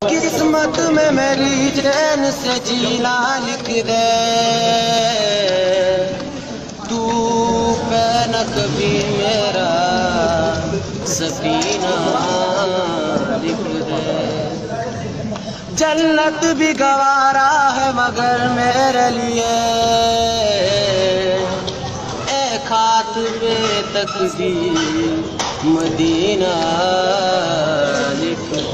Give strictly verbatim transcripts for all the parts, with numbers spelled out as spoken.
قسمت میں میری چین سے جینا لکھ دے، تو پہ نہ کبھی میرا سفینہ لکھ دے۔ جنت بھی گوارا ہے مگر میرے لیے، اے خاتم تقدیر مدینہ لکھ دے۔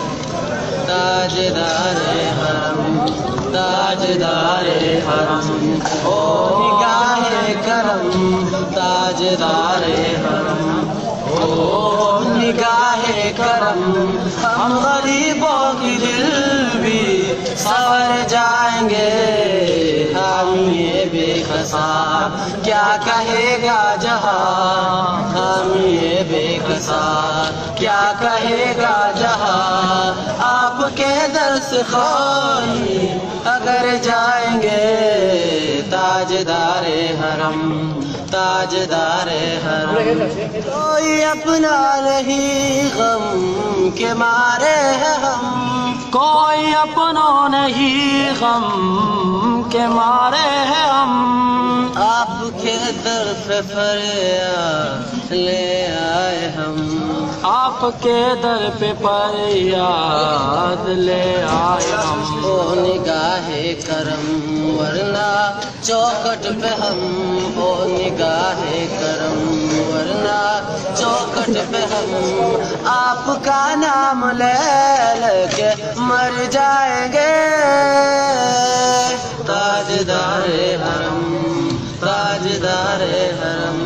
تاجدار حرم تاجدار حرم او نگاہ کرم، تاجدار حرم او نگاہ کرم، ہم غریبوں کی دل بھی سنور جائیں گے، ہم یہ بے قصا کیا کہے گا جہاں، ہم یہ بے قصا کیا کہے گا جہاں، آپ کے در سے خالی اگر جائیں گے، تاجدار حرم تاجدار حرم کوئی اپنا نہیں غم کے مارے ہیں ہم، کوئی اپنا نہیں غم کے مارے ہیں ہم، آپ کے در پہ فریاد لے آئے ہم، آپ کے در پہ فریاد لے آئے ہم، او نگاہ کرم ورنہ چوکٹ پہ ہم، او نگاہ کرم ورنہ چوکٹ پہ ہم، آپ کا نام لے لے کے مر جائیں گے، تاجدار حرم تاجدار حرم۔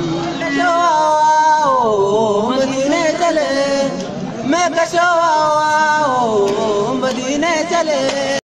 مدینے چلے میں کشو مدینے چلے۔